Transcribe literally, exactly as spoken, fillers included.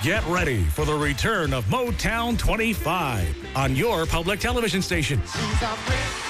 Get ready for the return of Motown twenty-five on your public television station. She's a